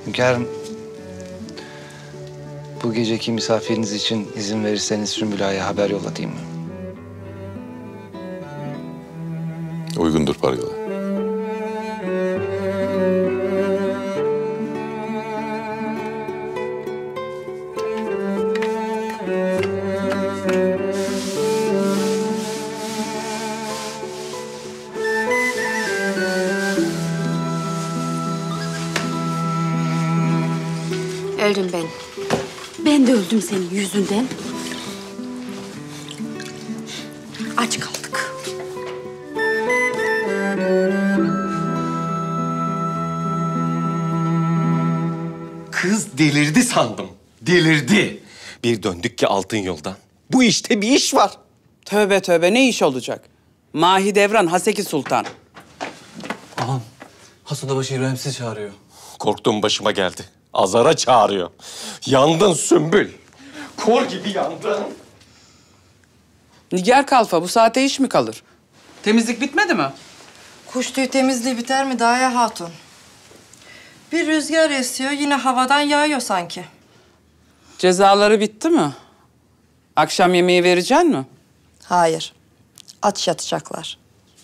Hünkârım, bu geceki misafiriniz için izin verirseniz Sümbül Ağa'ya haber yollatayım mı? Uygundur Pargalı. Öldüm ben. Ben de öldüm senin yüzünden. Aç kaldık. Kız delirdi sandım. Delirdi. Bir döndük ki altın yoldan. Bu işte bir iş var. Tövbe tövbe, ne iş olacak? Mahidevran Haseki Sultan. Ağam, Hasadabaşı İbrahim sizi çağırıyor. Korktuğum başıma geldi. Azara çağırıyor. Yandın Sümbül. Kor gibi yandın. Nigar Kalfa, bu saate iş mi kalır? Temizlik bitmedi mi? Kuş tüyü temizliği biter mi Daya Hatun? Bir rüzgar esiyor, yine havadan yağıyor sanki. Cezaları bitti mi? Akşam yemeği vereceksin mi? Hayır, aç yatacaklar.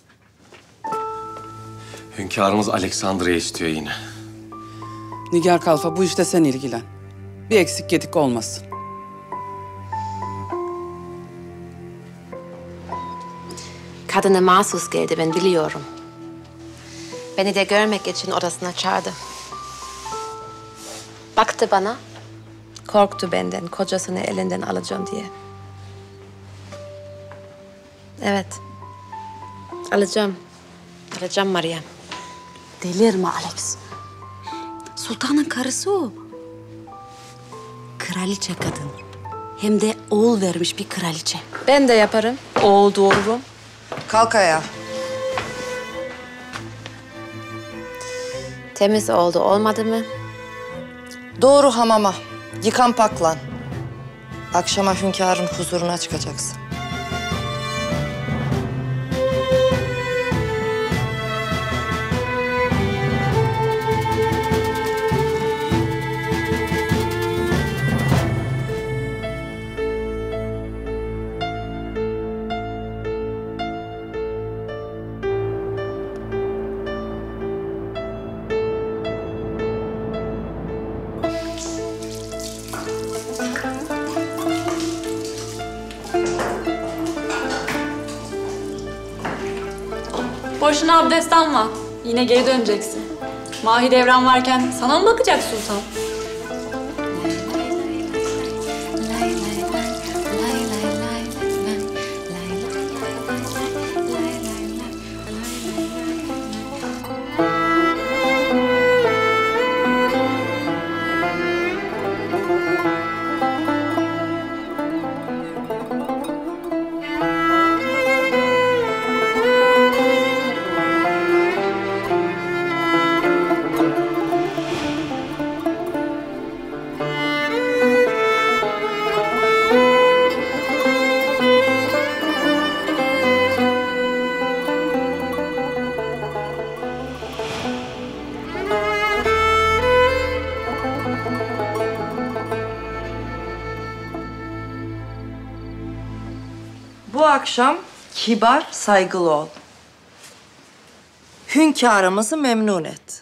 Hünkârımız Aleksandra'ya istiyor yine. Nigar Kalfa, bu işte sen ilgilen. Bir eksik gedik olmasın. Kadına mahsus geldi, ben biliyorum. Beni de görmek için odasına çağırdı. Baktı bana, korktu benden, kocasını elinden alacağım diye. Evet, alacağım. Alacağım Meryem. Delirme Alex. Sultanın karısı o. Kraliçe kadın. Hem de oğul vermiş bir kraliçe. Ben de yaparım, oğul doğururum. Kalk ayağa. Temiz oldu, olmadı mı? Doğru hamama, yıkan paklan. Akşama hünkârın huzuruna çıkacaksın. Boşuna abdest alma. Yine geri döneceksin. Mahidevran varken sana mı bakacak sultan? Bu akşam kibar, saygılı ol. Hünkârımızı memnun et.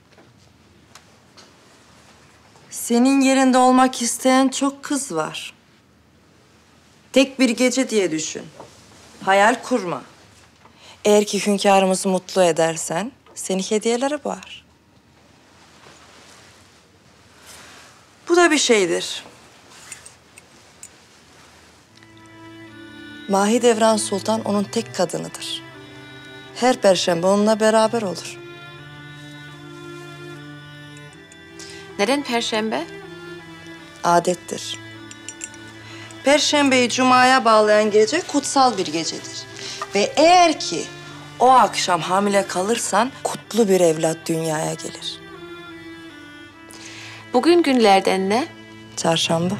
Senin yerinde olmak isteyen çok kız var. Tek bir gece diye düşün. Hayal kurma. Eğer ki hünkârımızı mutlu edersen seni hediyelere boğar. Bu da bir şeydir. Mahidevran Sultan onun tek kadınıdır. Her perşembe onunla beraber olur. Neden perşembe? Adettir. Perşembeyi Cuma'ya bağlayan gece kutsal bir gecedir. Ve eğer ki o akşam hamile kalırsan kutlu bir evlat dünyaya gelir. Bugün günlerden ne? Çarşamba.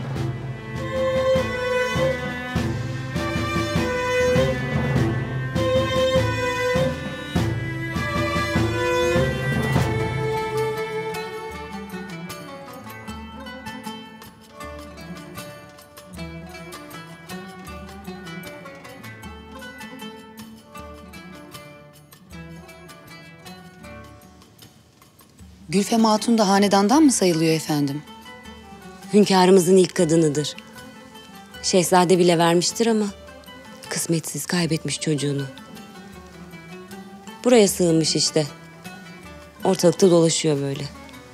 Gülfem Hatun da hanedandan mı sayılıyor efendim? Hünkârımızın ilk kadınıdır. Şehzade bile vermiştir ama kısmetsiz kaybetmiş çocuğunu. Buraya sığınmış işte. Ortalıkta dolaşıyor böyle.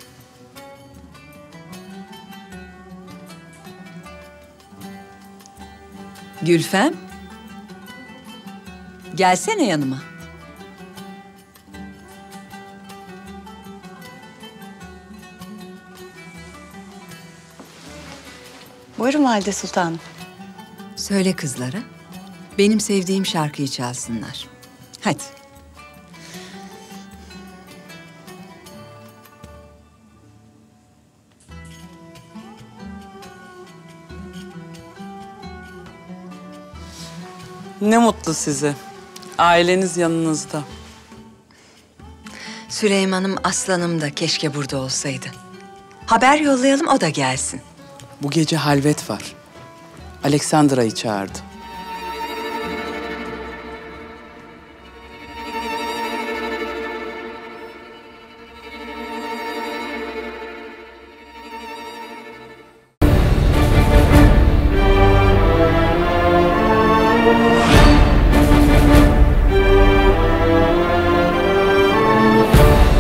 Gülfem. Gelsene yanıma. Buyurun Valide Sultanım. Söyle kızlara. Benim sevdiğim şarkıyı çalsınlar. Hadi. Ne mutlu size. Aileniz yanınızda. Süleyman'ım, aslanım da keşke burada olsaydı. Haber yollayalım, o da gelsin. Bu gece halvet var. Alexandra'yı çağırdı.